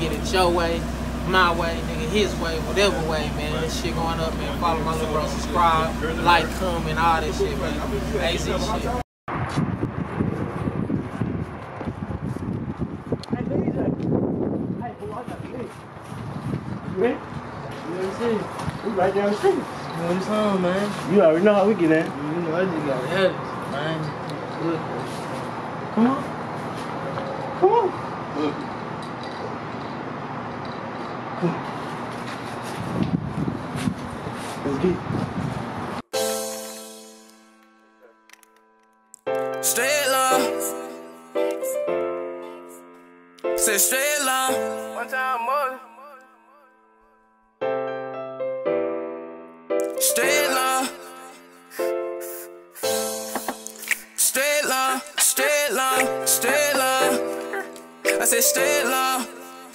get it your way, my way, nigga, his way, whatever way, man. This shit going up, man. Follow my little bro, subscribe, like, comment, all that shit, man. AZ shit. Man, you know what I'm saying? We right down the street. You know what I'm saying, man? You already know how we get in. You know, I just got head, man. Look. Come on. Come on. Look. Come on. Let's get it. Straight long. Say straight long. One time more. Straight long. Straight long. Straight long. Straight long. I said straight long.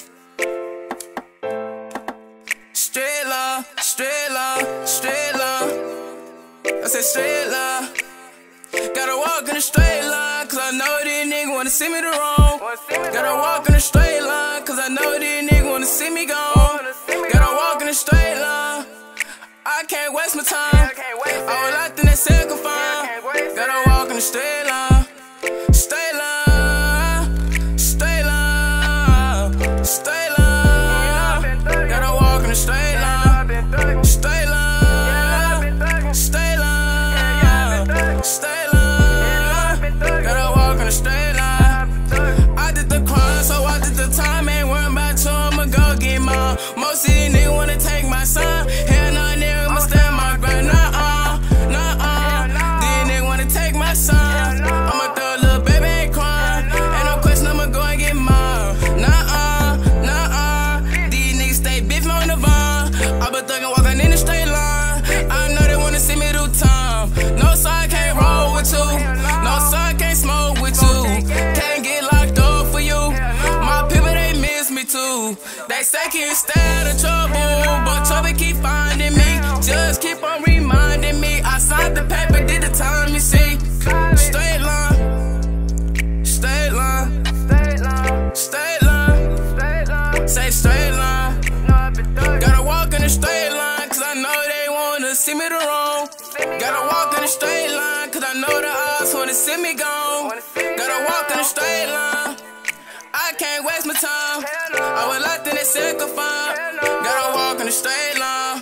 Straight long. Straight long. Straight long. I said straight long. Gotta walk in a straight line, cause I know these niggas wanna see me the wrong. Gotta walk in a straight line, cause I know these niggas wanna see me gone. Gotta walk in a straight line, I can't waste my time. I was locked in that cell confined. Gotta walk in a straight line, straight line, straight line, straight line. Gotta walk in a straight line, straight line, straight line, straight line. Gotta walk in a straight line. I did the crime, so I did the time. Ain't worried about you, I'ma go get mine. Most of these niggas wanna take my son. Hell nah, nigga, I'ma stand my ground. Nuh-uh, nuh-uh. These niggas wanna take my son. I'ma throw a little baby, ain't crying. Ain't no question, I'ma go and get mine. Nuh-uh, nuh-uh. These niggas stay beefing on the vine. I been thuggin' walking in a straight line. I know they wanna see me do time. No, sir, I can't roll with you. No, sir, I can't smoke with you. Can't get locked up for you. My people, they miss me too. They say can't stay out of trouble, but trouble keep finding me. Just keep on reminding me. I signed the paper, did the time, you see. Straight line, straight line, straight line, say straight line. Gotta walk in a straight line, cause I know they wanna see me the wrong. Gotta walk in a straight line, cause I know the odds wanna see me gone. Gotta walk in a straight line, I can't waste my time. I was locked in that cell confined. Gotta walk in a straight line.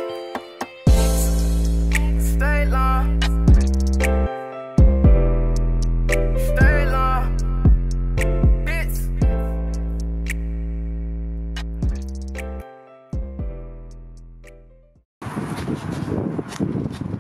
Straight line. Straight line. Bitch.